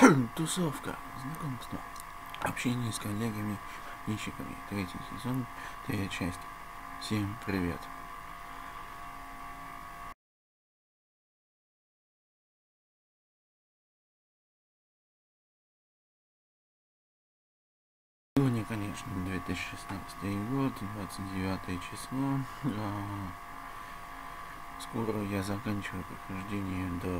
Тусовка, знакомство, общение с коллегами, подписчиками. Третий сезон, третья часть. Всем привет. Сегодня, конечно, 2016 год, 29 число. Скоро я заканчиваю прохождение до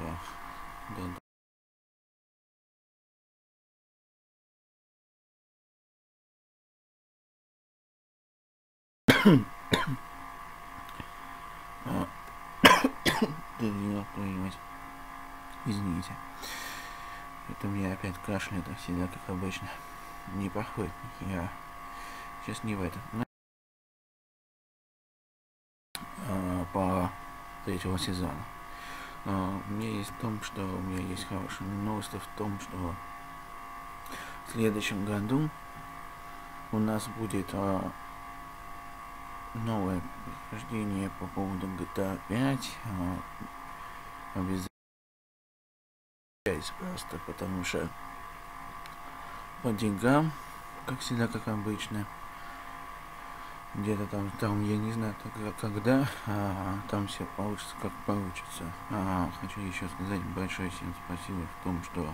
Извините. Это мне опять кашля, так всегда, как обычно. Не проходит. Я сейчас не в этом. По третьего сезона. У меня есть в том, что у меня есть хорошая новость в том, что в следующем году у нас будет новое прохождение по поводу GTA 5. Обязательно просто, потому что по деньгам, как всегда, как обычно, где-то там я не знаю когда, там все получится как получится. Хочу еще сказать большое всем спасибо в том, что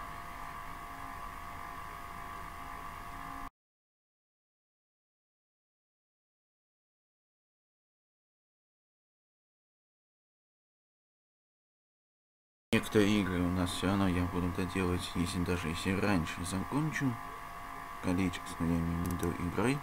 некоторые игры у нас все равно я буду доделать, даже если раньше закончу количество, я имею в виду игры.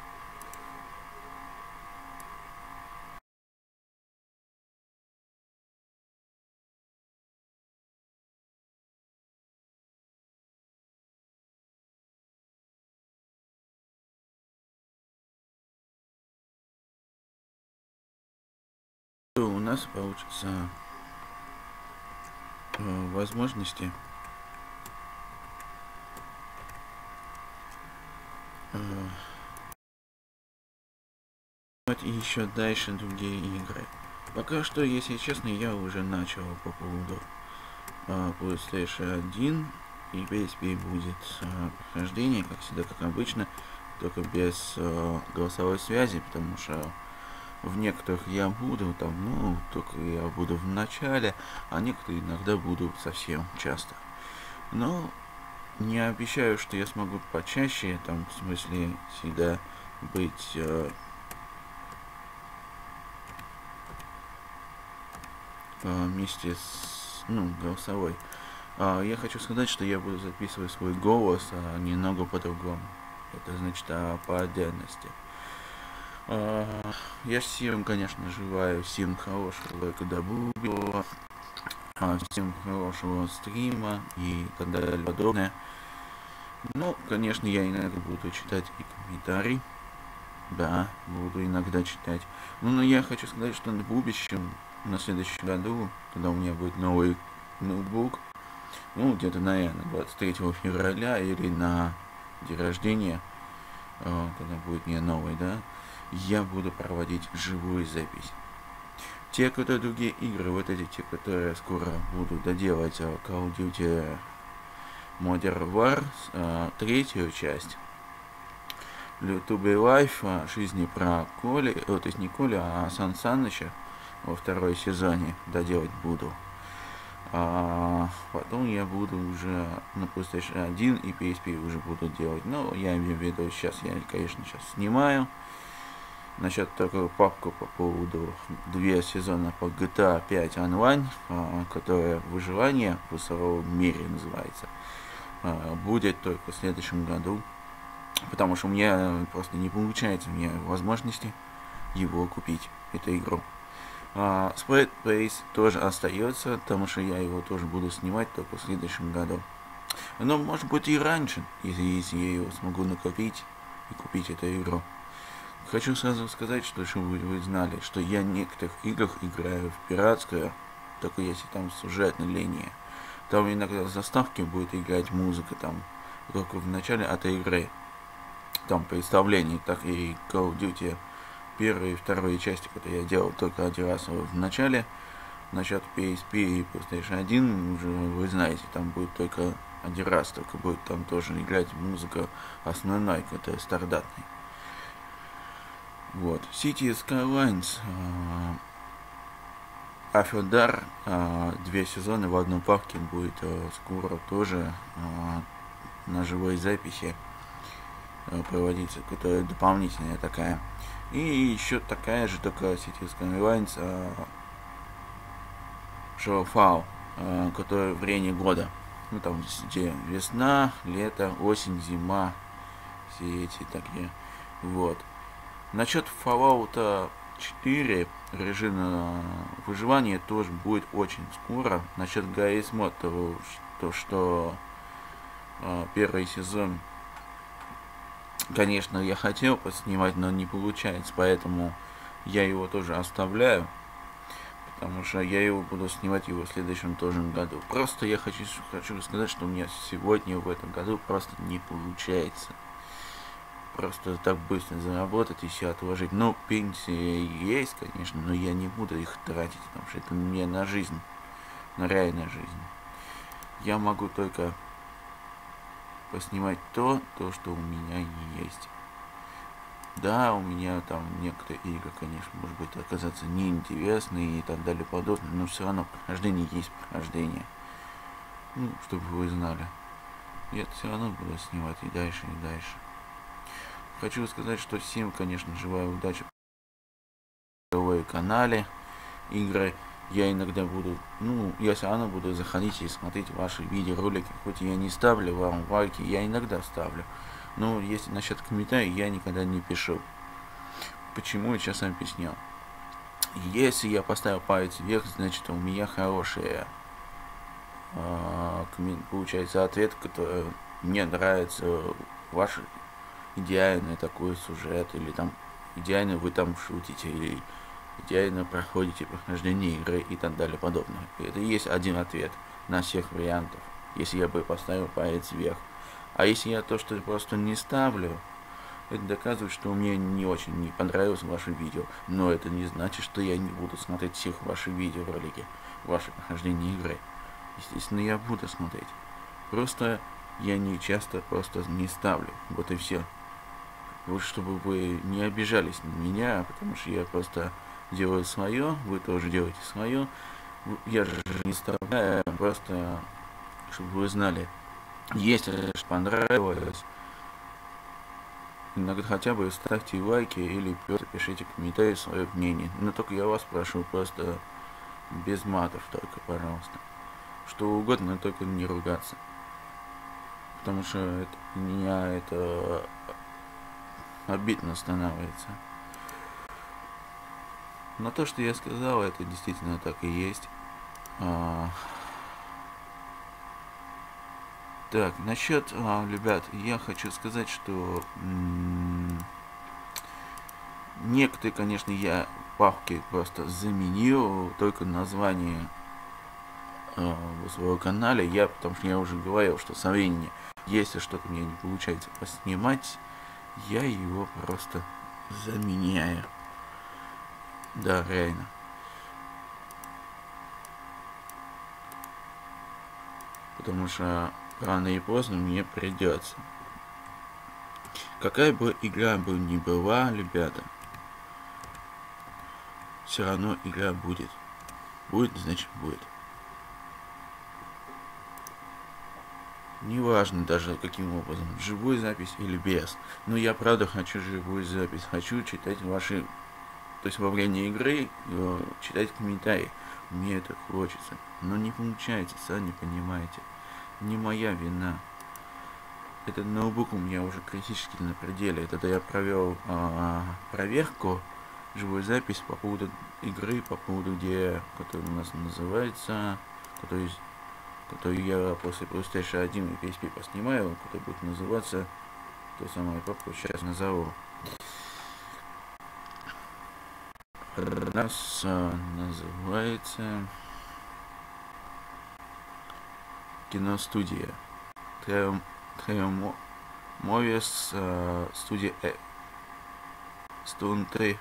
У нас получится возможности и еще дальше другие игры. Пока что, если честно, я уже начал по поводу PlayStation 1 и PSP будет прохождение, как всегда, как обычно, только без голосовой связи, потому что в некоторых я буду только я буду в начале, а некоторые иногда буду совсем часто. Но не обещаю, что я смогу почаще, в смысле, всегда быть вместе с голосовой. Я хочу сказать, что я буду записывать свой голос немного по-другому. Это значит по отдельности. Я всем, конечно, желаю всем хорошего КДБ, всем хорошего стрима и так далее подобное. Но, конечно, я иногда буду читать и комментарии. Да, буду иногда читать. Но я хочу сказать, что в будущем, на следующем году, когда у меня будет новый ноутбук, где-то, наверное, 23 февраля или на день рождения, когда будет мне новый, да, я буду проводить живую запись. Те, которые другие игры, вот эти, те, которые скоро буду доделать Call of Duty Modern Warfare, третью часть, To Be Life, жизни про Коли, то есть не Коли, а Сан Саныча во второй сезоне доделать буду. Потом я буду уже на PlayStation 1 и PSP уже буду делать. Но я имею в виду, сейчас я, конечно, сейчас снимаю. Насчет такую папку по поводу 2 сезона по GTA 5 онлайн, которая выживание в суровом мире называется, будет только в следующем году. Потому что у меня просто не получается, у меня возможности его купить, эту игру. Split Base тоже остается, потому что я его тоже буду снимать только в следующем году. Но может быть и раньше, если я его смогу накопить и купить эту игру. Хочу сразу сказать, чтобы вы знали, что я в некоторых играх играю в пиратскую, только если там сюжетная линия. Там иногда в заставке будет играть музыка, только в начале этой игры. Там представление, так и Call of Duty первой и второй части, которые я делал только один раз в начале. Насчет PSP и PlayStation 1, уже вы знаете, там будет только один раз только будет там тоже играть музыка основной, которая стандартная. Вот. City Skylines, Афердар, 2 сезона в одном папке будет скоро тоже на живой записи проводиться, которая дополнительная такая. И еще такая же, только City Skylines Shadowfall, которая время года. Ну там где весна, лето, осень, зима, все эти такие. Вот. Насчет Fallout 4 режима выживания тоже будет очень скоро. Насчет Garry's Mod, то что первый сезон, конечно, я хотел поснимать, но не получается, поэтому я его тоже оставляю, потому что я его буду снимать в следующем тоже году. Просто я хочу сказать, что у меня сегодня в этом году просто не получается. Просто так быстро заработать и все отложить. Ну, пенсии есть, конечно, но я не буду их тратить, потому что это мне на жизнь, на реальную жизнь. Я могу только поснимать то, что у меня есть. Да, у меня там некоторые игры, конечно, может быть, оказаться неинтересные и так далее подобное, но все равно прохождение есть прохождение. Ну, чтобы вы знали. Я все равно буду снимать и дальше, и дальше. Хочу сказать, что всем, конечно, желаю удачи в канале игры. Я иногда буду, я все равно буду заходить и смотреть ваши видеоролики. Хоть я не ставлю вам лайки, я иногда ставлю. Но если насчет комментариев, я никогда не пишу. Почему, я сейчас вам объясню. Если я поставил палец вверх, значит у меня хороший получается ответ, который мне нравится, ваш идеальный такой сюжет, или там идеально вы там шутите, или идеально проходите прохождение игры и так далее подобное. Это и есть один ответ на всех вариантов, если я бы поставил палец вверх. А если я то, что просто не ставлю, это доказывает, что мне не очень не понравилось ваше видео. Но это не значит, что я не буду смотреть всех ваши видеоролики, ваше прохождение игры. Естественно, я буду смотреть. Просто я не часто просто не ставлю. Вот и все. Вот чтобы вы не обижались на меня, потому что я просто делаю свое, вы тоже делаете свое. Я же не вставляю, просто чтобы вы знали. Если понравилось, иногда хотя бы ставьте лайки или просто пишите комментарии, свое мнение. Но только я вас прошу, просто без матов только, пожалуйста. Что угодно, но только не ругаться. Потому что меня это обидно становится. Но то, что я сказал, это действительно так и есть. Так, насчет, ребят, я хочу сказать, что некоторые, конечно, я папки просто заменил, только название в своем канале, потому что я уже говорил, что со временем, если что-то мне не получается поснимать, я его просто заменяю. Да, реально. Потому что рано и поздно мне придется. Какая бы игра бы ни была, ребята, все равно игра будет. Будет, значит будет. Неважно даже каким образом, живую запись или без. Но я правда хочу живую запись. Хочу читать ваши... То есть во время игры читать комментарии. Мне это хочется. Но не получается, сами понимаете. Не моя вина. Этот ноутбук у меня уже критически на пределе. Это я провел проверку, живую запись по поводу игры, по поводу который у нас называется, который я после PlayStation 1 и PSP поснимаю, который будет называться, той самой папку сейчас назову. Раз называется киностудия. Movies студия Stunty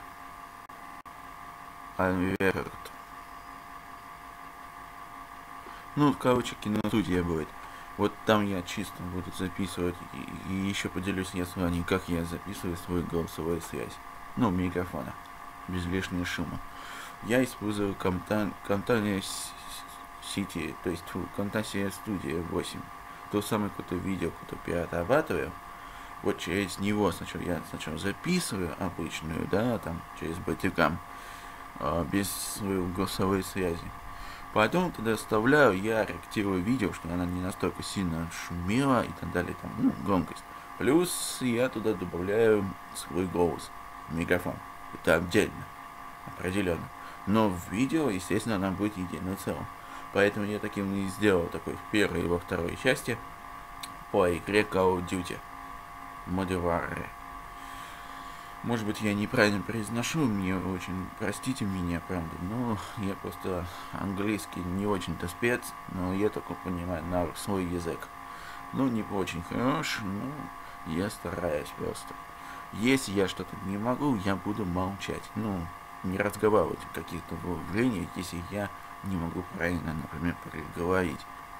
Unveiled. Ну, короче, киностудия будет. Вот там я чисто буду записывать, и еще поделюсь я с вами, как я записываю свою голосовую связь. Ну, микрофона, без лишнего шума. Я использую Camtasia City, то есть Camtasia Studio 8. То самое какое-то видео, которое перерабатываю. Вот через него я сначала записываю обычную, да, там, через Батикам, без своей голосовой связи. Потом тогда вставляю, я редактирую видео, чтобы она не настолько сильно шумела и так далее, там, ну, громкость. Плюс я туда добавляю свой голос, микрофон. Это отдельно, определенно. Но в видео, естественно, она будет единым целым. Поэтому я таким и сделал такой в первой и во второй части по игре Call of Duty Modern Warfare. Может быть, я неправильно произношу, мне очень простите меня, правда, но я просто английский не очень-то спец, но я только понимаю на свой язык. Ну, не очень хорош, но я стараюсь просто. Если я что-то не могу, я буду молчать. Ну, не разговаривать в каких-то выявлениях, если я не могу правильно, например, говорить.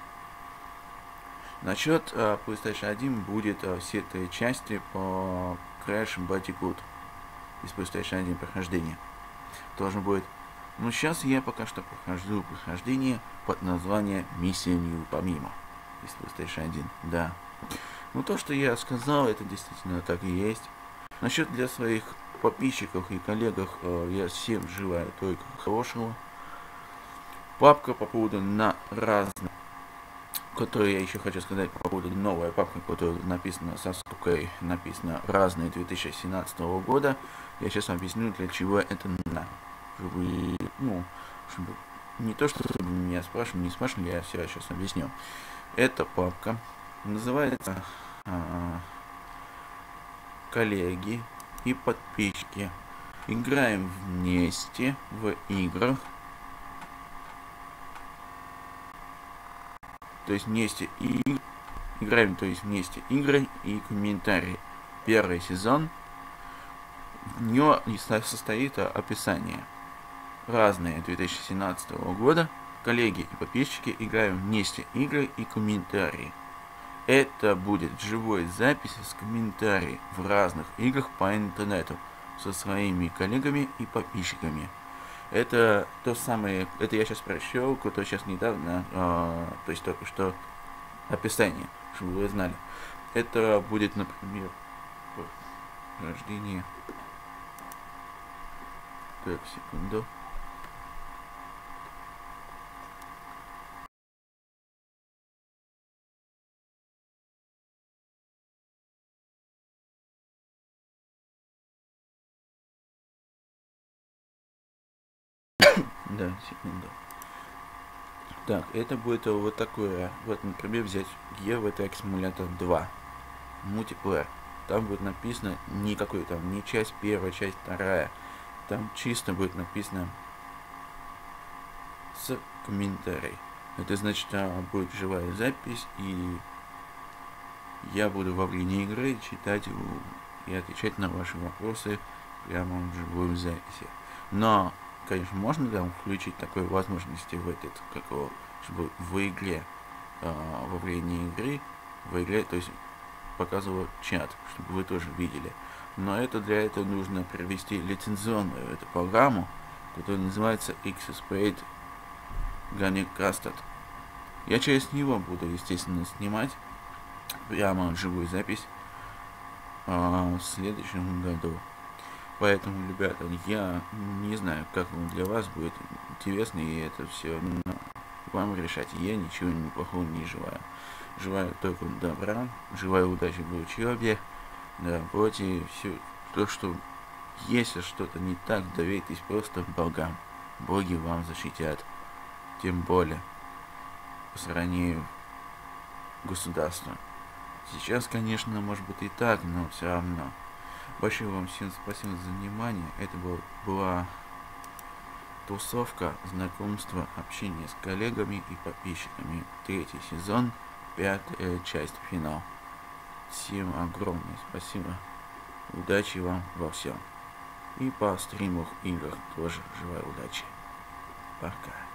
Насчет PlayStation 1 будет все три части по Crash Bandicoot из PlayStation 1 прохождения. Должен будет. Но сейчас я пока что прохожу прохождение под названием Миссия невыполнима из PlayStation 1. Да. Ну то, что я сказал, это действительно так и есть. Насчет для своих подписчиков и коллегах я всем желаю только хорошего. Папка по поводу на разных, которую я еще хочу сказать по поводу новой папки, которая написана со скукой, написано разные 2017 года. Я сейчас объясню, для чего это надо. Чтобы, ну, чтобы не то, что меня спрашивали, не спрашивали, я все сейчас объясню. Эта папка называется коллеги и подписчики. Играем вместе в играх. То есть вместе и играем, то есть вместе игры и комментарии. Первый сезон. В нее состоит описание. Разные 2017 года. Коллеги и подписчики играем вместе игры и комментарии. Это будет живой запись с комментарией в разных играх по интернету со своими коллегами и подписчиками. Это то самое, это я сейчас прочел, которое сейчас недавно, то есть только что описание, чтобы вы знали. Это будет, например, рождение. Так, секунду. Да, секунду. Так, это будет вот такое. Вот, например, взять GeoVTech Simulator 2. Мультиплеер. Там будет написано никакой, там не часть первая, часть вторая. Там чисто будет написано с комментарией. Это значит, будет живая запись, и я буду во время игры читать и отвечать на ваши вопросы прямо в живой записи. Но, конечно, можно там включить такой возможности в этот, чтобы в игре, во время игры, то есть показывал чат, чтобы вы тоже видели. Но для этого нужно привести лицензионную эту программу, которая называется XSpade Gunnycasted. Я через него буду, естественно, снимать прямо живую запись в следующем году. Поэтому, ребята, я не знаю, как для вас будет интересно, и это все вам решать. Я ничего плохого не желаю. Желаю только добра, желаю удачи в учебе, на работе, все то, что если что-то не так, доверьтесь просто богам. Боги вам защитят. Тем более по сравнению государства. Сейчас, конечно, может быть и так, но все равно. Большое вам всем спасибо за внимание. Это была тусовка, знакомство, общение с коллегами и подписчиками. 3-й сезон, 5-я часть, финал. Всем огромное спасибо. Удачи вам во всем. И по стримах, играх тоже желаю удачи. Пока.